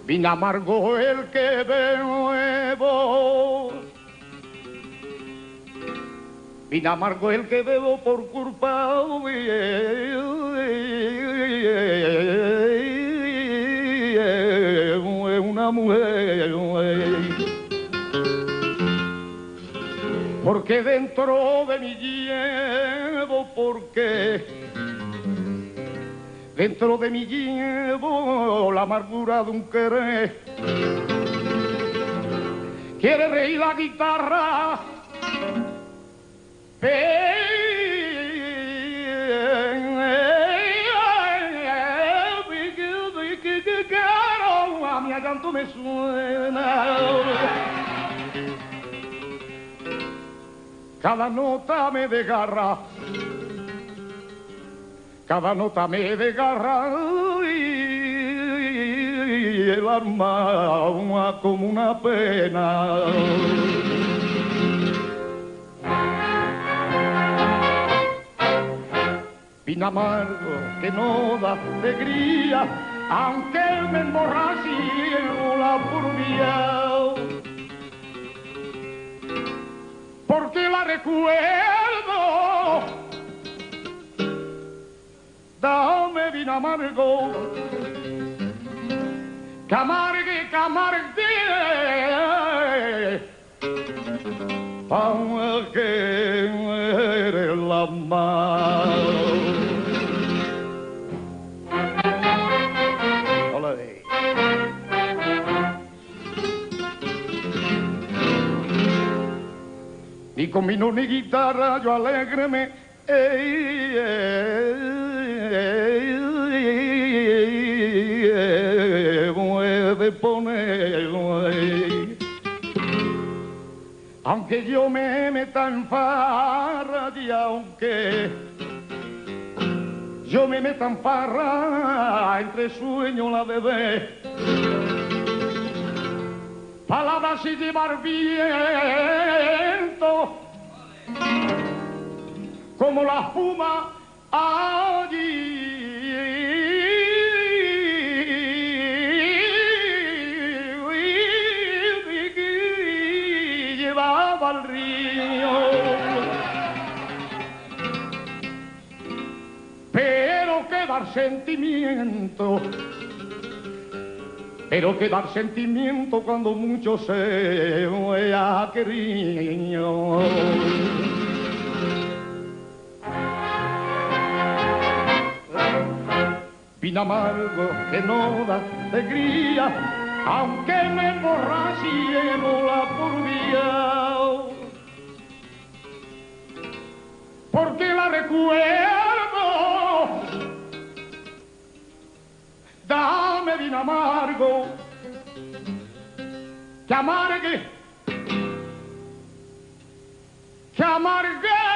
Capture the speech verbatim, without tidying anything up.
vino amargo el que bebo, vino amargo el que bebo por culpa de una mujer. Porque dentro de mí llevo, porque dentro de mí llevo la amargura de un querer. Quiere reír la guitarra, a mi canto me suena. Cada nota me desgarra, cada nota me desgarra y el alma como una pena. Vino amargo que no da alegría, aunque me emborrache la purbía. Porque la recuerdo, dame vino amargo, que amargue, que amargue, aunque eres la mar. Ni con vino ni guitarra yo alégreme, ey, ey, ey, puede poner, ey. Aunque yo me meta en farra y aunque yo me meta en farra, entre sueños la bebé, palabras y llevar viento, como la espuma allí. Llevaba al río, pero quedar sentimiento. Pero que dar sentimiento cuando mucho se ha querido. Vino amargo que no da alegría, aunque me emborrache no la purbía. Porque la recuerdo, dame vino amargo, que amargue, que amargue.